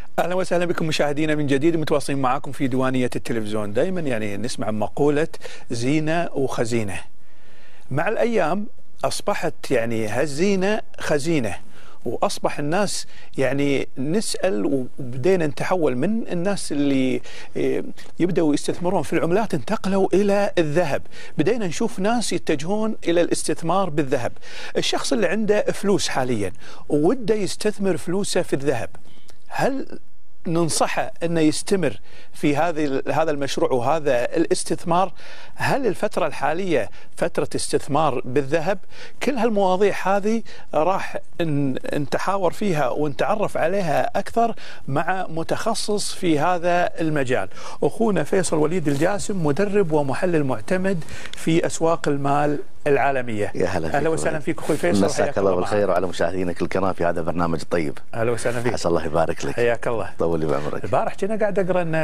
اهلا وسهلا بكم مشاهدينا من جديد، متواصلين معاكم في ديوانية التلفزيون. دائما نسمع مقولة زينة وخزينة. مع الايام اصبحت هالزينة خزينة، واصبح الناس نسأل، وبدينا نتحول من الناس اللي يبدأوا يستثمرون في العملات انتقلوا الى الذهب. بدينا نشوف ناس يتجهون الى الاستثمار بالذهب. الشخص اللي عنده فلوس حاليا ووده يستثمر فلوسه في الذهب، هل ننصحه أنه يستمر في هذا المشروع وهذا الاستثمار؟ هل الفترة الحالية فترة استثمار بالذهب؟ كل هالمواضيع هذه راح نتحاور فيها ونتعرف عليها أكثر مع متخصص في هذا المجال، أخونا فيصل وليد الجاسم، مدرب ومحلل معتمد في أسواق المال العالمية. يا هلا أهلا وسهلا فيك أخوي فيصل. مساك الله بالخير وعلى مشاهدينك الكرام في هذا البرنامج الطيب. أهلا وسهلا فيك. عسى الله يبارك لك. حياك الله. طول لي بعمرك. البارح كنا قاعد أقرأ إن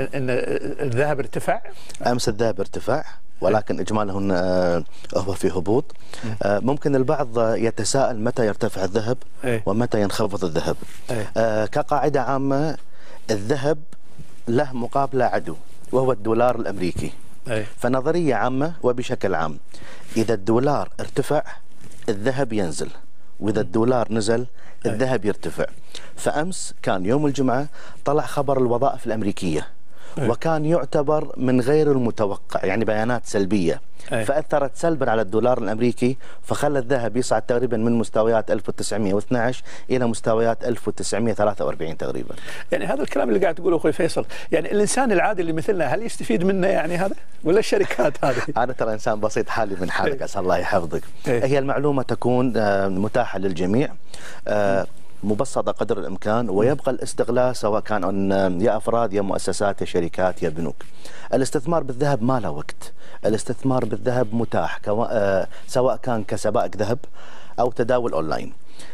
الذهب ارتفع. أمس الذهب ارتفع، ولكن إجمالا هو في هبوط. ممكن البعض يتساءل متى يرتفع الذهب ومتى ينخفض الذهب. كقاعدة عامة الذهب له مقابله عدو وهو الدولار الأمريكي. فنظرية عامة وبشكل عام إذا الدولار ارتفع الذهب ينزل، وإذا الدولار نزل الذهب يرتفع. فأمس كان يوم الجمعة طلع خبر الوظائف الأمريكية، وكان يعتبر من غير المتوقع، بيانات سلبية فأثرت سلبا على الدولار الأمريكي، فخلى الذهب يصعد تقريبا من مستويات 1912 إلى مستويات 1943 تقريبا. هذا الكلام اللي قاعد تقوله أخوي فيصل، الإنسان العادي اللي مثلنا هل يستفيد منه هذا ولا الشركات هذه؟ أنا ترى إنسان بسيط حالي من حالك، أسأل الله يحفظك. هي المعلومة تكون متاحة للجميع، مبسطة قدر الإمكان، ويبقى الاستغلال سواء كان يا أفراد يا مؤسسات يا شركات يا بنوك. الاستثمار بالذهب ما له وقت، الاستثمار بالذهب متاح سواء كان كسبائك ذهب أو تداول أونلاين.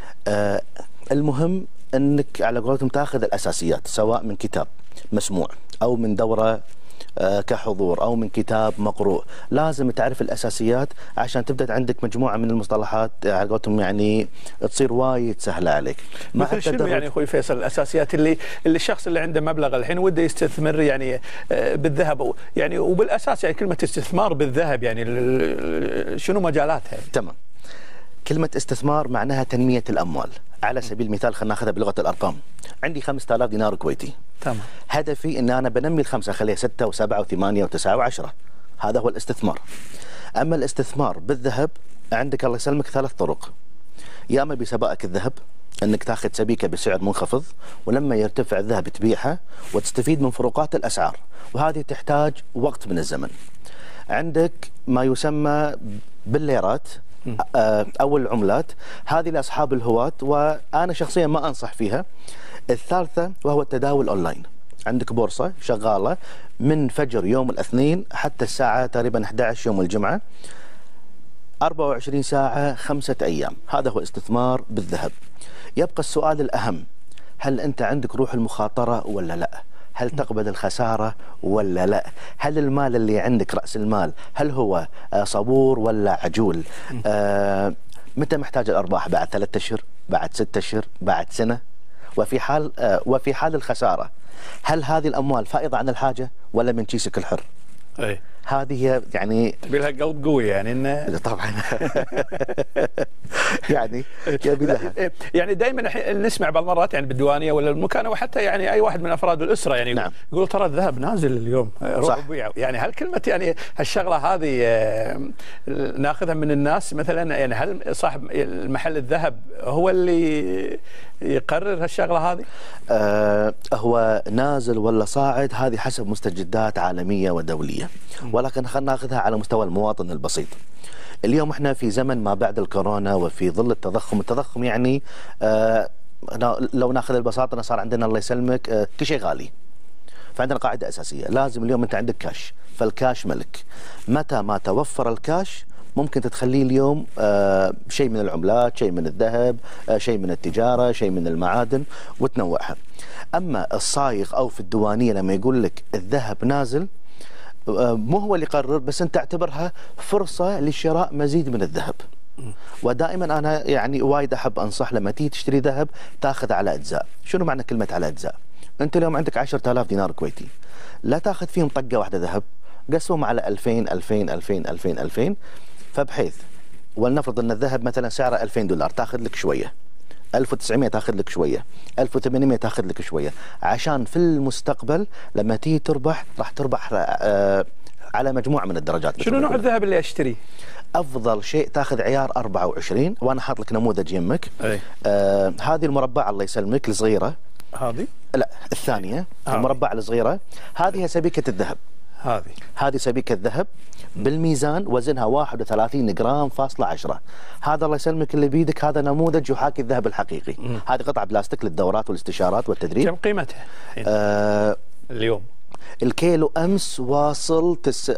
المهم أنك على قولتهم تأخذ الأساسيات، سواء من كتاب مسموع أو من دورة كحضور أو من كتاب مقروء. لازم تعرف الأساسيات عشان تبدأ عندك مجموعة من المصطلحات على قولتهم تصير وايد سهلة عليك. مثل شنو أخوي فيصل الأساسيات اللي الشخص اللي عنده مبلغ الحين وده يستثمر بالذهب وبالأساس كلمة استثمار بالذهب شنو مجالاتها؟ تمام. كلمة استثمار معناها تنمية الأموال. على سبيل المثال خلينا ناخذها بلغة الأرقام. عندي 5000 دينار كويتي. تمام. هدفي ان انا بنمي الخمسه اخليها 6 و7 و8 و9 و10. هذا هو الاستثمار. اما الاستثمار بالذهب عندك الله يسلمك 3 طرق. يا اما بسبائك الذهب انك تاخذ سبيكه بسعر منخفض، ولما يرتفع الذهب تبيعها وتستفيد من فروقات الاسعار، وهذه تحتاج وقت من الزمن. عندك ما يسمى بالليرات او العملات، هذه لاصحاب الهواة وانا شخصيا ما انصح فيها. الثالثة وهو التداول أونلاين. عندك بورصة شغالة من فجر يوم الاثنين حتى الساعة تقريبا 11 يوم الجمعة، 24 ساعة 5 أيام. هذا هو استثمار بالذهب. يبقى السؤال الأهم، هل أنت عندك روح المخاطرة ولا لا؟ هل تقبل الخسارة ولا لا؟ هل المال اللي عندك رأس المال هل هو صبور ولا عجول؟ متى محتاج الأرباح؟ بعد 3 أشهر؟ بعد 6 أشهر؟ بعد سنة؟ وفي حال الخسارة هل هذه الأموال فائضة عن الحاجة ولا من كيسك الحر؟ هذه هي تبي لها قلب قوي إنه طبعا يبي لها. دائما نسمع بعض المرات بالديوانية ولا المكان، وحتى أي واحد من أفراد الأسرة نعم. يقول ترى الذهب نازل اليوم روح بيع. هل كلمة هالشغلة هذه ناخذها من الناس مثلا؟ هل صاحب محل الذهب هو اللي يقرر هالشغلة هذه؟ هو نازل ولا صاعد هذه حسب مستجدات عالمية ودولية، ولكن خلينا ناخذها على مستوى المواطن البسيط. اليوم احنا في زمن ما بعد الكورونا وفي ظل التضخم. التضخم لو ناخذ البساطة صار عندنا الله يسلمك كل شيء غالي. فعندنا قاعدة أساسية، لازم اليوم أنت عندك كاش، فالكاش ملك. متى ما توفر الكاش ممكن تتخليه اليوم شيء من العملات، شيء من الذهب، شيء من التجارة، شيء من المعادن وتنوعها. أما الصايغ أو في الديوانية لما يقول لك الذهب نازل، مو هو اللي يقرر، بس أنت اعتبرها فرصة لشراء مزيد من الذهب. ودائما انا يعني وايد احب انصح لما تيجي تشتري ذهب تاخذ على اجزاء. شنو معنى كلمه على اجزاء؟ انت اليوم عندك 10,000 دينار كويتي، لا تاخذ فيهم طقه واحده ذهب، قسمهم على 2000 2000 2000 2000 2000، فبحيث ولنفرض ان الذهب مثلا سعره $2000 تاخذ لك شويه، 1900 تاخذ لك شويه، 1800 تاخذ لك شويه، عشان في المستقبل لما تيجي تربح راح تربح على مجموعه من الدرجات. شنو نوع الذهب اللي اشتريه؟ افضل شيء تاخذ عيار 24، وانا حاط لك نموذج يمك. هذه المربعه الله يسلمك الصغيره، هذه لا الثانيه المربعه الصغيره، هذه سبيكه الذهب. هذه سبيكه الذهب بالميزان وزنها 31 جرام فاصلة 10. هذا الله يسلمك اللي بيدك هذا نموذج يحاكي الذهب الحقيقي. هذه قطعه بلاستيك للدورات والاستشارات والتدريب. كم قيمتها اليوم؟ الكيلو امس واصل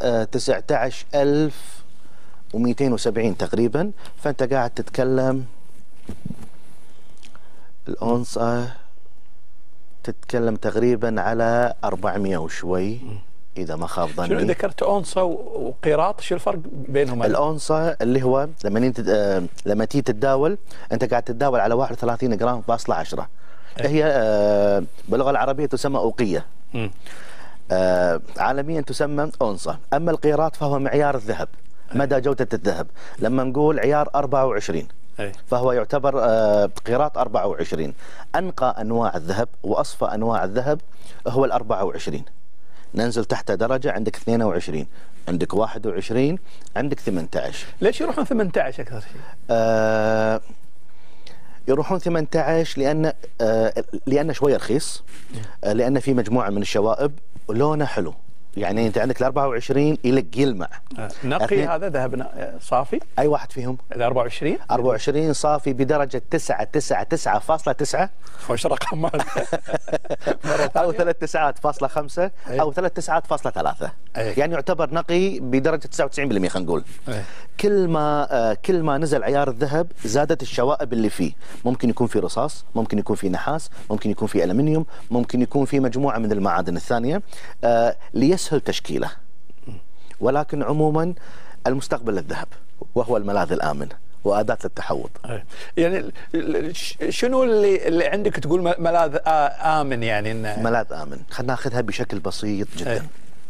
19,270 تقريبا، فانت قاعد تتكلم الأونصة تتكلم تقريبا على 400 وشوي اذا ما خاب ظني. شنو ذكرت أونصة وقيراط، شو الفرق بينهم؟ الأونصة اللي هو لما تيجي تتداول انت قاعد تتداول على 31 جرام فاصلة 10. هي باللغه العربيه تسمى أوقية. عالميا تسمى أونصة. اما القيراط فهو معيار الذهب، مدى جودة الذهب. لما نقول عيار 24 فهو يعتبر قيراط 24. أنقى أنواع الذهب وأصفى أنواع الذهب هو 24. ننزل تحت درجة، عندك 22، عندك 21، عندك 18. ليش يروحون 18 أكثر شيء؟ يروحون 18 لأن شوية رخيص، لأن في مجموعة من الشوائب ولونه حلو. يعني انت عندك ال 24 يلمع نقي. هذا ذهب صافي؟ اي واحد فيهم؟ ال 24 صافي بدرجه 999.9. وش رقم هذا؟ او 3.9.5 او 3.9.3. يعني يعتبر نقي بدرجه 99% خلينا نقول. كل ما نزل عيار الذهب زادت الشوائب اللي فيه. ممكن يكون في رصاص، ممكن يكون في نحاس، ممكن يكون في ألمنيوم، ممكن يكون في مجموعه من المعادن الثانيه ليسهل تشكيله. ولكن عموما المستقبل الذهب، وهو الملاذ الآمن وأداة للتحوط. يعني شنو اللي عندك تقول ملاذ آمن؟ يعني ملاذ آمن خلينا ناخذها بشكل بسيط جدا.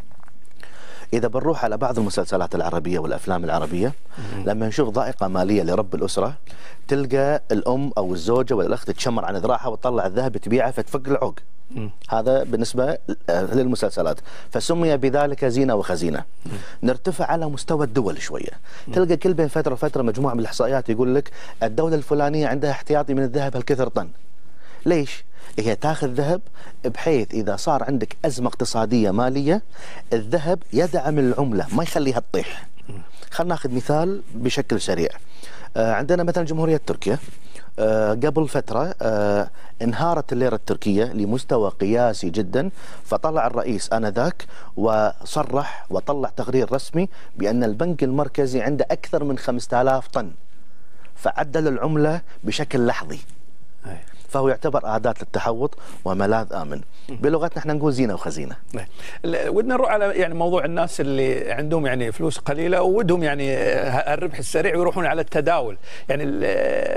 إذا بنروح على بعض المسلسلات العربية والأفلام العربية، لما نشوف ضائقة مالية لرب الأسرة، تلقى الأم أو الزوجة ولا الأخت تشمر عن ذراعها وتطلع الذهب تبيعه فتفك العوق. هذا بالنسبة للمسلسلات، فسمي بذلك زينة وخزينة. نرتفع على مستوى الدول شوية، تلقى كل بين فترة وفترة مجموعة من الإحصائيات يقول لك الدولة الفلانية عندها احتياطي من الذهب هالكثر طن. ليش؟ هي تاخذ ذهب بحيث إذا صار عندك أزمة اقتصادية مالية الذهب يدعم العملة ما يخليها تطيح. خلينا ناخذ مثال بشكل سريع. عندنا مثلا جمهورية تركيا قبل فترة انهارت الليرة التركية لمستوى قياسي جدا، فطلع الرئيس آنذاك وصرح وطلع تقرير رسمي بأن البنك المركزي عنده أكثر من 5000 طن، فعدل العملة بشكل لحظي. فهو يعتبر أداة للتحوط وملاذ آمن. بلغتنا احنا نقول زينة وخزينة. ودنا نروح على يعني موضوع الناس اللي عندهم يعني فلوس قليلة وودهم يعني الربح السريع ويروحون على التداول، يعني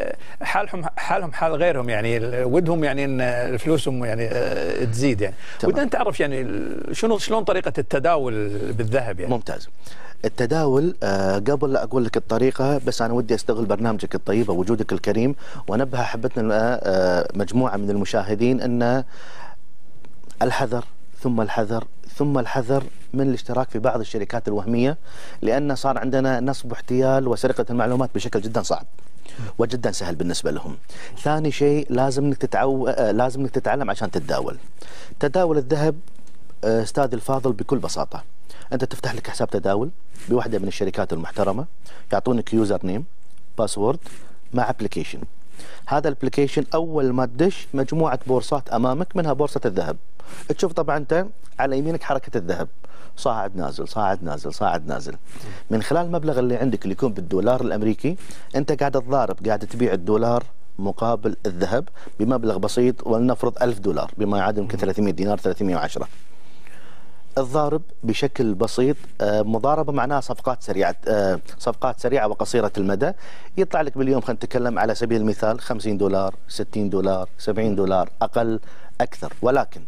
حالهم حال غيرهم، يعني ودهم يعني ان فلوسهم يعني تزيد. يعني ودنا نتعرف يعني شلون طريقة التداول بالذهب يعني. ممتاز. التداول قبل لا أقول لك الطريقة، بس أنا ودي أستغل برنامجك الطيب ووجودك الكريم ونبه حبتنا مجموعة من المشاهدين أن الحذر ثم الحذر ثم الحذر من الاشتراك في بعض الشركات الوهمية، لأن صار عندنا نصب واحتيال وسرقة المعلومات بشكل جدا صعب وجدا سهل بالنسبة لهم. ثاني شيء لازم انك تتعلم عشان تتداول. تداول الذهب أستاذ الفاضل بكل بساطة، أنت تفتح لك حساب تداول بواحدة من الشركات المحترمة، يعطونك يوزر نيم باسورد مع ابلكيشن. هذا الابلكيشن أول ما تدش مجموعة بورصات أمامك منها بورصة الذهب. تشوف طبعا أنت على يمينك حركة الذهب صاعد نازل صاعد نازل صاعد نازل. من خلال المبلغ اللي عندك اللي يكون بالدولار الأمريكي أنت قاعد تضارب، قاعد تبيع الدولار مقابل الذهب بمبلغ بسيط، ولنفرض $1000 بما يعادل يمكن 300 دينار 310. الضارب بشكل بسيط، مضاربة معناها صفقات سريعة، صفقات سريعة وقصيرة المدى. يطلع لك باليوم، خلينا نتكلم على سبيل المثال، $50 $60 $70 أقل أكثر، ولكن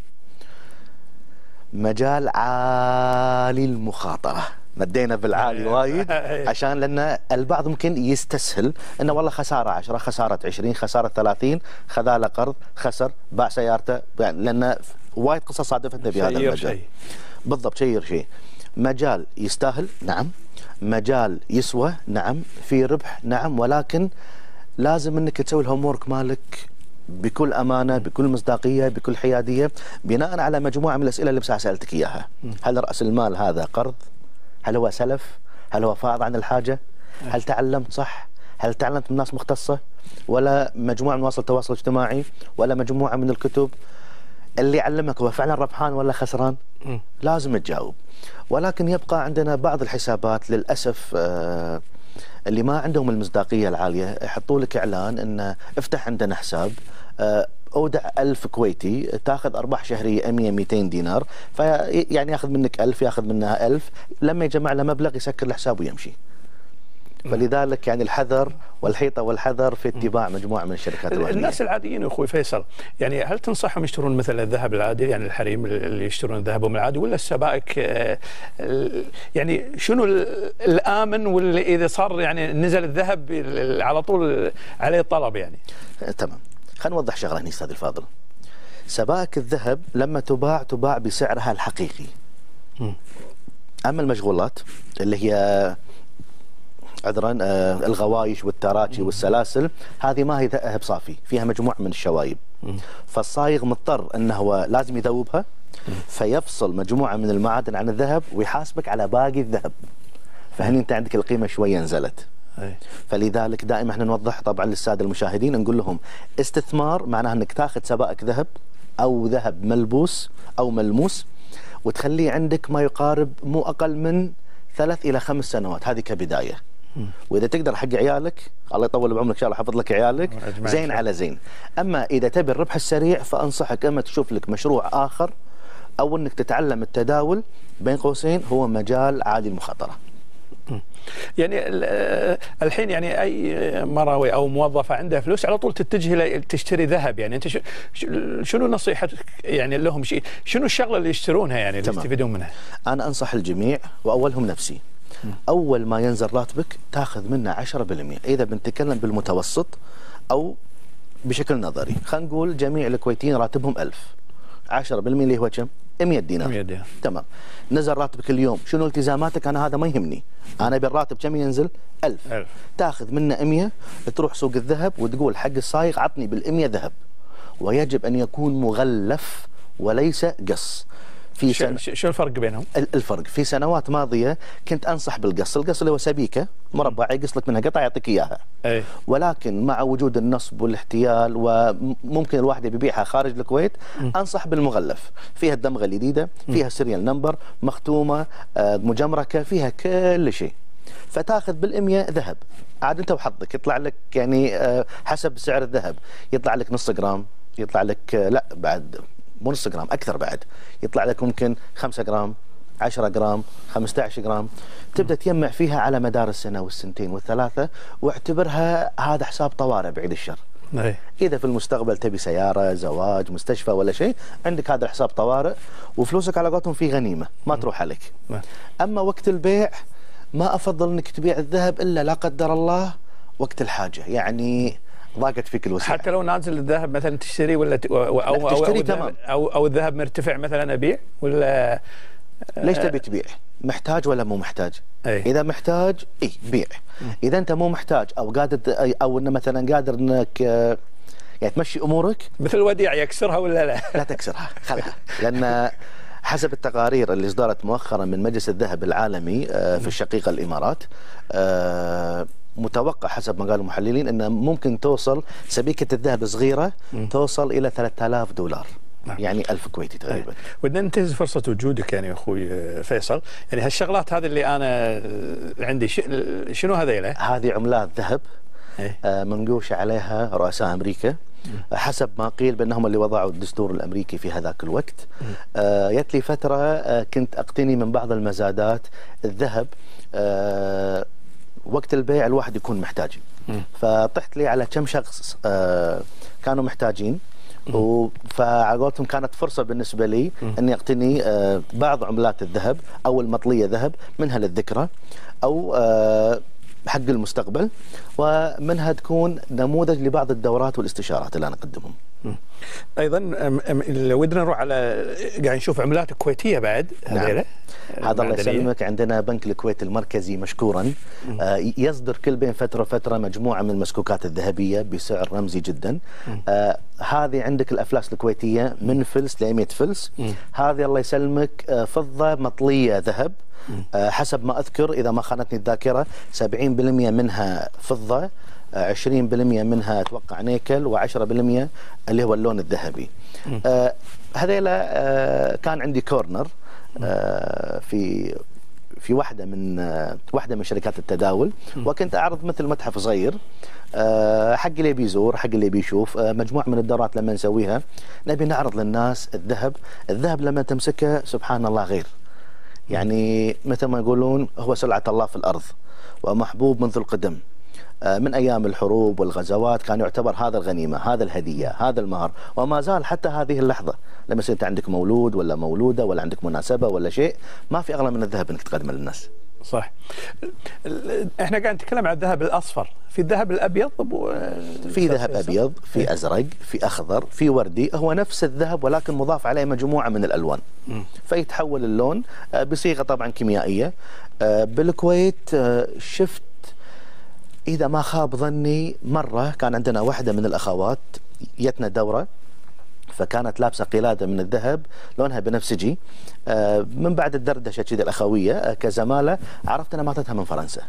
مجال عالي المخاطرة. مدينا بالعالي وايد عشان لأن البعض ممكن يستسهل أنه والله خسارة 10 خسارة 20 خسارة 30، خذاله قرض خسر باع سيارته، يعني لأن وايد قصص صادفتنا في هذا المجال. بالضبط، شيء مجال يستاهل، نعم. مجال يسوى، نعم. في ربح، نعم. ولكن لازم انك تسوي الهوم ورك مالك بكل امانه، بكل مصداقيه، بكل حياديه، بناء على مجموعه من الاسئله اللي سالتك اياها. هل راس المال هذا قرض؟ هل هو سلف؟ هل هو فائض عن الحاجه؟ هل تعلمت صح؟ هل تعلمت من ناس مختصه؟ ولا مجموعه من وسائل التواصل الاجتماعي؟ ولا مجموعه من الكتب؟ اللي يعلمك هو فعلا ربحان ولا خسران؟ لازم تجاوب. ولكن يبقى عندنا بعض الحسابات للأسف اللي ما عندهم المصداقية العالية، يحطوا لك إعلان إن افتح عندنا حساب، أودع 1000 كويتي تاخذ أرباح شهرية 100-200 دينار، فيعني ياخذ منك 1000 ياخذ منها 1000، لما يجمع له مبلغ يسكر الحساب ويمشي. فلذلك يعني الحذر والحيطة والحذر في اتباع مجموعة من الشركات الوهمية. الناس العاديين أخوي فيصل، يعني هل تنصحهم يشترون مثلا الذهب العادي، يعني الحريم اللي يشترون ذهبهم العادي، ولا السبائك؟ يعني شنو الآمن، واللي إذا صار يعني نزل الذهب على طول عليه طلب يعني؟ تمام. خلينا نوضح شغلة هنا أستاذ الفاضل. سبائك الذهب لما تباع بسعرها الحقيقي. أما المشغولات اللي هي عذرا الغوايش والتراتشي والسلاسل، هذه ما هي ذهب صافي، فيها مجموعة من الشوايب. فالصايغ مضطر انه هو لازم يذوبها، فيفصل مجموعة من المعادن عن الذهب ويحاسبك على باقي الذهب. فهني انت عندك القيمة شوية نزلت. فلذلك دائما احنا نوضح طبعا للسادة المشاهدين، نقول لهم استثمار معناه انك تاخذ سبائك ذهب او ذهب ملبوس او ملموس، وتخليه عندك ما يقارب مو اقل من 3 إلى 5 سنوات، هذه كبداية. واذا تقدر حق عيالك، الله يطول بعمرك ان شاء الله، حفظ لك عيالك زين على زين. اما اذا تبي الربح السريع فانصحك اما تشوف لك مشروع اخر، او انك تتعلم التداول، بين قوسين هو مجال عالي المخاطره. يعني الحين يعني اي مراوي او موظفه عندها فلوس على طول تتجه تشتري ذهب، يعني انت شنو نصيحتك يعني لهم؟ شنو الشغله اللي يشترونها يعني اللي يستفيدون منها؟ انا انصح الجميع واولهم نفسي. أول ما ينزل راتبك تاخذ منه 10%، إذا بنتكلم بالمتوسط أو بشكل نظري. خلينا نقول جميع الكويتيين راتبهم 1000، 10% اللي هو كم؟ 100 دينار. 100 دينار. تمام. نزل راتبك اليوم، شنو التزاماتك؟ أنا هذا ما يهمني، أنا بالراتب كم ينزل؟ 1000. تاخذ منه 100، تروح سوق الذهب وتقول حق الصايغ عطني بال100 ذهب، ويجب أن يكون مغلف وليس قص. شو الفرق بينهم؟ الفرق في سنوات ماضية كنت أنصح بالقص، القص اللي هو سبيكة مربع يقص لك منها قطعة يعطيك إياها. ولكن مع وجود النصب والاحتيال وممكن الواحد يبيعها خارج الكويت، أنصح بالمغلف، فيها الدمغة الجديدة، فيها سيريال نمبر، مختومة، مجمركة، فيها كل شيء. فتاخذ بال100 ذهب، عاد أنت وحظك يطلع لك يعني حسب سعر الذهب، يطلع لك نص جرام، يطلع لك لا بعد مو نص جرام، أكثر بعد، يطلع لك ممكن 5 جرام 10 جرام 15 جرام. تبدأ تجمع فيها على مدار السنة والسنتين والثلاثة، واعتبرها هذا حساب طوارئ بعيد الشر. إذا في المستقبل تبي سيارة، زواج، مستشفى ولا شيء، عندك هذا الحساب طوارئ، وفلوسك على قولتهم في غنيمة ما تروح عليك. أما وقت البيع ما أفضل أنك تبيع الذهب إلا لا قدر الله وقت الحاجة، يعني ضاقت فيك الوسيله. حتى لو نازل الذهب مثلا تشتري ولا او الذهب مرتفع مثلا ابيع ولا ليش تبي تبيع؟ محتاج ولا مو محتاج؟ اذا محتاج بيع. اذا انت مو محتاج او قادر او انه مثلا قادر انك يعني تمشي امورك، مثل الوديعه يكسرها ولا لا؟ لا تكسرها، خلها. لان حسب التقارير اللي اصدرت مؤخرا من مجلس الذهب العالمي في الشقيقه الامارات، متوقع حسب ما قالوا المحللين أن ممكن توصل سبيكة الذهب صغيرة توصل إلى $3000، يعني 1000 كويتي تقريبا. ودنا ننتهز فرصة وجودك يعني أخوي فيصل، يعني هالشغلات هذه اللي أنا عندي شنو هذيله؟ هذه عملات ذهب منقوش عليها رؤساء أمريكا، حسب ما قيل بأنهم اللي وضعوا الدستور الأمريكي في هذاك الوقت. جت لي فترة كنت أقتني من بعض المزادات الذهب وقت البيع الواحد يكون محتاج، فطحت لي على كم شخص كانوا محتاجين، فعلى قولتهم كانت فرصة بالنسبة لي أني أقتني بعض عملات الذهب أو المطلية ذهب، منها للذكرى أو حق المستقبل، ومنها تكون نموذج لبعض الدورات والاستشارات اللي أنا أقدمهم. ايضا ودنا نروح على قاعد نشوف عملات كويتيه بعد. نعم. هذا الله يسلمك، عندنا بنك الكويت المركزي مشكورا يصدر كل بين فتره وفتره مجموعه من المسكوكات الذهبيه بسعر رمزي جدا. هذه عندك الافلاس الكويتيه من فلس ل 100 فلس. هذه الله يسلمك فضه مطليه ذهب، حسب ما اذكر اذا ما خانتني الذاكره 70% منها فضه، 20% منها اتوقع نيكل، و10% اللي هو اللون الذهبي. هذيلا كان عندي كورنر في واحده من شركات التداول، وكنت اعرض مثل متحف صغير حق اللي بيزور، حق اللي بيشوف. مجموعه من الدورات لما نسويها نبي نعرض للناس الذهب لما تمسكه سبحان الله غير، يعني مثل ما يقولون هو سلعه الله في الارض ومحبوب منذ القدم. من أيام الحروب والغزوات كان يعتبر هذا الغنيمة، هذا الهدية، هذا المهر، وما زال حتى هذه اللحظة لما أنت عندك مولود ولا مولودة ولا عندك مناسبة ولا شيء، ما في أغلى من الذهب أنك تقدمه للناس. صح. احنا قاعد نتكلم عن الذهب الأصفر، في الذهب الأبيض، في ذهب أبيض، في أزرق، في أخضر، في وردي، هو نفس الذهب ولكن مضاف عليه مجموعة من الألوان، فيتحول اللون بصيغة طبعا كيميائية. بالكويت شفت إذا ما خاب ظني مرة كان عندنا واحدة من الأخوات جتنا دورة، فكانت لابسة قلادة من الذهب لونها بنفسجي. من بعد الدردشة كذا الأخوية كزمالة عرفت أنا ماتتها من فرنسا.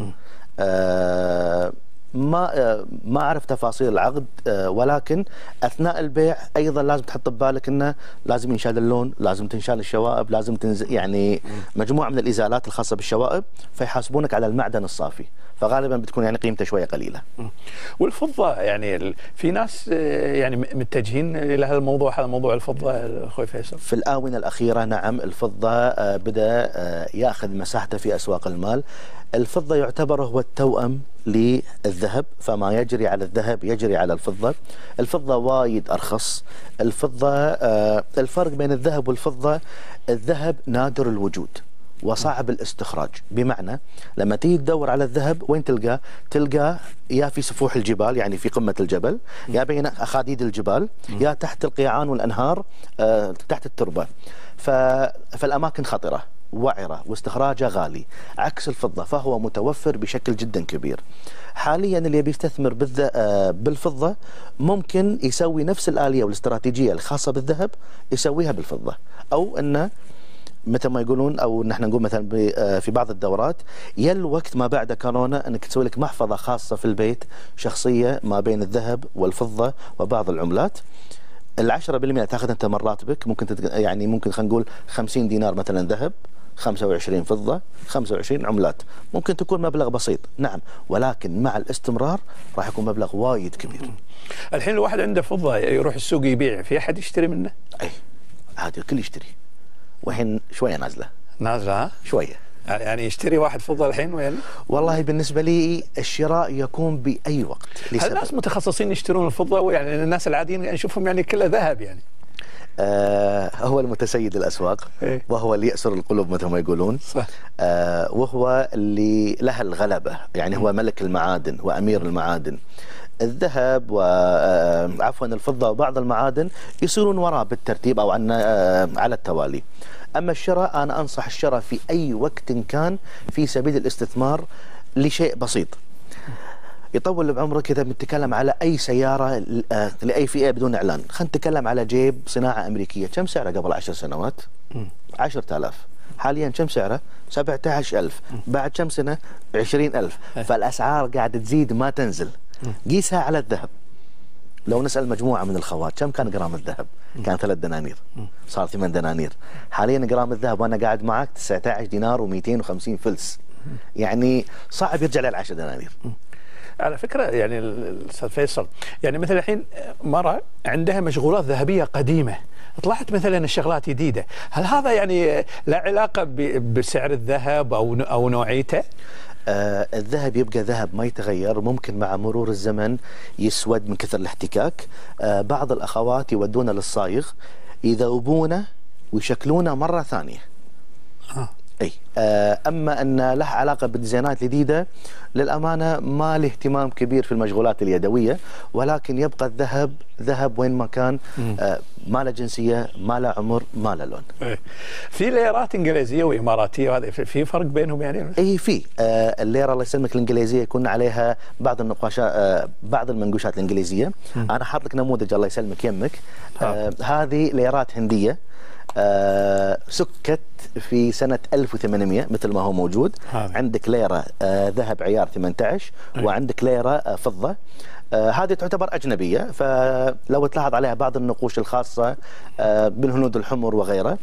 ما أعرف تفاصيل العقد، ولكن أثناء البيع أيضا لازم تحط ببالك أنه لازم ينشال اللون، لازم تنشال الشوائب، لازم يعني مجموعة من الإزالات الخاصة بالشوائب، فيحاسبونك على المعدن الصافي، فغالبا بتكون يعني قيمته شوية قليلة. والفضة يعني في ناس يعني متجهين إلى هذا الموضوع، هذا موضوع الفضة أخوي فيصل. في الآونة الأخيرة نعم الفضة بدأ يأخذ مساحته في أسواق المال. الفضة يعتبر هو التوأم للذهب، فما يجري على الذهب يجري على الفضة. الفضة وايد أرخص. الفضة الفرق بين الذهب والفضة، الذهب نادر الوجود وصعب الاستخراج، بمعنى لما تيجي تدور على الذهب وين تلقاه يا في سفوح الجبال يعني في قمة الجبل، يا بين أخاديد الجبال، يا تحت القيعان والأنهار تحت التربة، فالأماكن خطرة وعرة واستخراجه غالي، عكس الفضة فهو متوفر بشكل جدا كبير. حاليا اللي بيستثمر بالفضة ممكن يسوي نفس الآلية والاستراتيجية الخاصة بالذهب يسويها بالفضة، أو أنه مثل ما يقولون، او نحن نقول مثلا في بعض الدورات يا الوقت ما بعد كورونا انك تسوي لك محفظه خاصه في البيت شخصيه ما بين الذهب والفضه وبعض العملات. ال10% تاخذ انت من راتبك، ممكن يعني ممكن خلينا نقول 50 دينار مثلا ذهب، 25 فضه، 25 عملات، ممكن تكون مبلغ بسيط نعم، ولكن مع الاستمرار راح يكون مبلغ وايد كبير. الحين الواحد عنده فضه يروح السوق يبيع، في احد يشتري منه؟ اي عادي الكل يشتري، والحين شويه نازله ها؟ شويه يعني يشتري واحد فضة الحين وين؟ والله بالنسبة لي الشراء يكون بأي وقت. هل الناس متخصصين يشترون الفضة، يعني الناس العاديين نشوفهم يعني كلها ذهب يعني؟ هو المتسيد الأسواق، وهو اللي يأسر القلوب مثل ما يقولون. صح. وهو اللي له الغلبة، يعني هو ملك المعادن وأمير المعادن. الذهب وعفوا الفضة وبعض المعادن يصيرون وراء بالترتيب أو على التوالي. أما الشراء أنا أنصح الشراء في أي وقت كان في سبيل الاستثمار لشيء بسيط يطول بعمرك. إذا بنتكلم على أي سيارة لأي فئة بدون إعلان، خلينا نتكلم على جيب صناعة أمريكية، كم سعره قبل 10 سنوات؟ 10,000. حاليا كم سعره؟ 17,000. بعد كم سنة؟ 20,000. فالأسعار قاعدة تزيد ما تنزل. قيسها على الذهب. لو نسأل مجموعة من الخوات كم كان جرام الذهب؟ كان 3 دنانير، صار 8 دنانير. حاليا جرام الذهب وأنا قاعد معك 19 دينار و250 فلس، يعني صعب يرجع لل10 دنانير. على فكرة يعني الأستاذ فيصل، يعني مثلا الحين مرة عندها مشغولات ذهبية قديمة، طلعت مثلا الشغلات جديدة، هل هذا يعني لا علاقة بسعر الذهب أو نوعيته؟ الذهب يبقى ذهب ما يتغير، ممكن مع مرور الزمن يسود من كثر الاحتكاك. بعض الأخوات يودونه للصايغ يذوبونه ويشكلونه مرة ثانية. اي اما ان له علاقه بالديزاينات الجديده، للامانه ما له اهتمام كبير في المشغولات اليدويه، ولكن يبقى الذهب ذهب وين ما كان. ما له جنسيه، ما له عمر، ما له لون. في ليرات انجليزيه واماراتيه، وهذا في فرق بينهم يعني؟ اي في الليره الله يسلمك الانجليزيه يكون عليها بعض النقاشات، بعض المنقوشات الانجليزيه. انا حاط لك نموذج الله يسلمك يمك. هذه ليرات هنديه، سكت في سنة 1800 مثل ما هو موجود. عندك ليرة ذهب عيار 18 وعندك ليرة فضة. هذه تعتبر أجنبية، فلو تلاحظ عليها بعض النقوش الخاصة بالهنود الحمر وغيره.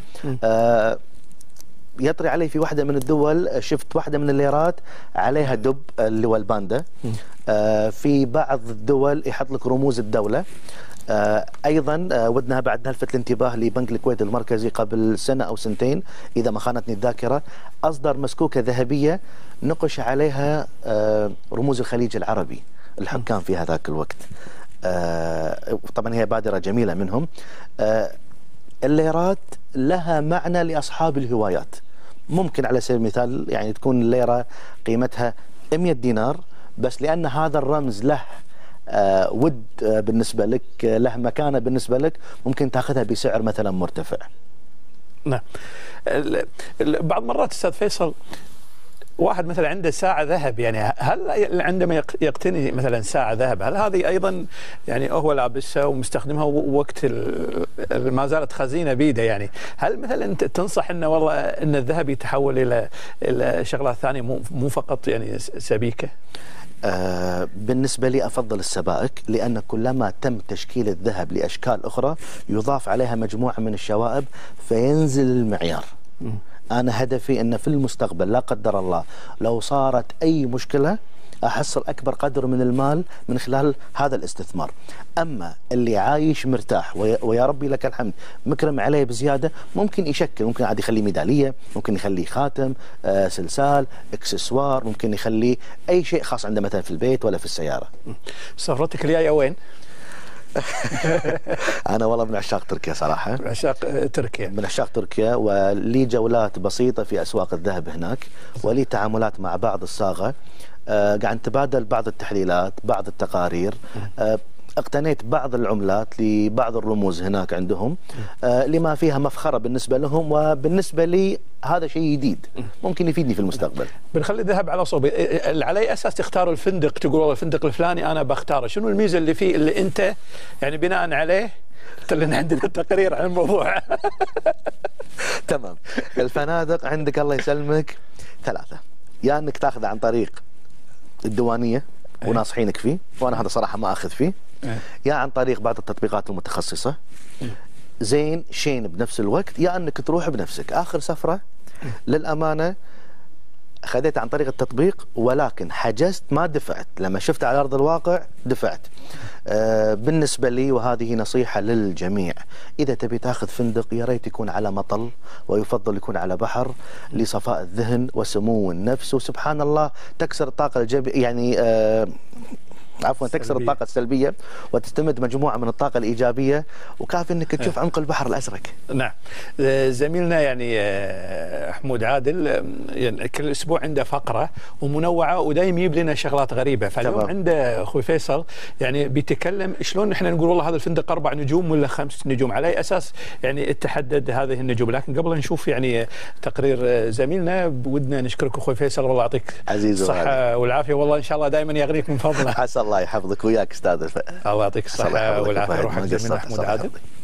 يطري علي في واحدة من الدول شفت واحدة من الليرات عليها دب اللي هو الباندا. في بعض الدول يحط لك رموز الدولة. ايضا ودنا بعد نلفت الانتباه لبنك الكويت المركزي قبل سنه او سنتين اذا ما خانتني الذاكره، اصدر مسكوكه ذهبيه نقش عليها رموز الخليج العربي الحكام في هذاك الوقت. طبعا هي بادره جميله منهم. الليرات لها معنى لاصحاب الهوايات. ممكن على سبيل المثال يعني تكون الليره قيمتها 100 دينار، بس لان هذا الرمز له ود بالنسبة لك، له مكانة بالنسبة لك، ممكن تاخذها بسعر مثلا مرتفع. نعم. بعض مرات أستاذ فيصل واحد مثلا عنده ساعة ذهب، يعني هل عندما يقتني مثلا ساعة ذهب، هل هذه أيضا يعني هو لابسها ومستخدمها وقت ما زالت خزينة بيده، يعني هل مثلا تنصح أنه والله أن الذهب يتحول إلى شغلات ثانية مو فقط يعني سبيكة؟ بالنسبة لي أفضل السبائك، لأن كلما تم تشكيل الذهب لأشكال أخرى يضاف عليها مجموعة من الشوائب فينزل المعيار. أنا هدفي أن في المستقبل لا قدر الله لو صارت أي مشكلة أحصل أكبر قدر من المال من خلال هذا الاستثمار. أما اللي عايش مرتاح ويا ربي لك الحمد مكرم عليه بزيادة، ممكن يشكل، ممكن عاد يخليه ميدالية، ممكن يخليه خاتم، سلسال، اكسسوار، ممكن يخليه أي شيء خاص عنده مثلا في البيت ولا في السيارة. سفرتك الجاية وين؟ أنا والله من عشاق تركيا صراحة. من عشاق تركيا. من عشاق تركيا، ولي جولات بسيطة في أسواق الذهب هناك، ولي تعاملات مع بعض الصاغة. قاعد نتبادل بعض التحليلات، بعض التقارير. اقتنيت بعض العملات لبعض الرموز هناك عندهم، لما فيها مفخرة بالنسبة لهم، وبالنسبة لي هذا شيء جديد ممكن يفيدني في المستقبل. بنخلي الذهب على صوبي. على اي اساس تختار الفندق؟ تقول والله الفندق الفلاني انا بختاره، شنو الميزة اللي فيه اللي انت يعني بناء عليه قلت لنا عندنا تقرير عن الموضوع؟ تمام. الفنادق عندك الله يسلمك ثلاثة، يا انك تاخذ عن طريق الديوانية وناصحينك فيه، وانا هذا صراحه ما اخذ فيه، يا عن طريق بعض التطبيقات المتخصصه زين شين بنفس الوقت، يا انك تروح بنفسك. اخر سفره للامانه خذيت عن طريق التطبيق، ولكن حجزت ما دفعت، لما شفت على ارض الواقع دفعت. بالنسبه لي وهذه نصيحه للجميع، اذا تبي تاخذ فندق يا ريت يكون على مطل، ويفضل يكون على بحر لصفاء الذهن وسمو النفس، وسبحان الله تكسر الطاقه يعني تكسر الطاقة السلبية وتستمد مجموعة من الطاقة الإيجابية، وكافي أنك تشوف عمق البحر الأزرق. نعم. زميلنا يعني حمود عادل يعني كل أسبوع عنده فقرة ومنوعة ودايم يجيب لنا شغلات غريبة، فاليوم عنده أخوي فيصل يعني بيتكلم شلون نحن نقول والله هذا الفندق 4 نجوم ولا 5 نجوم، على أي أساس يعني تحدد هذه النجوم. لكن قبل نشوف يعني تقرير زميلنا ودنا نشكرك أخوي فيصل، والله يعطيك الصحة والعافية، والله إن شاء الله دائما يغنيك من فضله. الله يحفظك وياك استاذ. الله يعطيك الصحة والعافية. روحك زميلنا حمود عادل.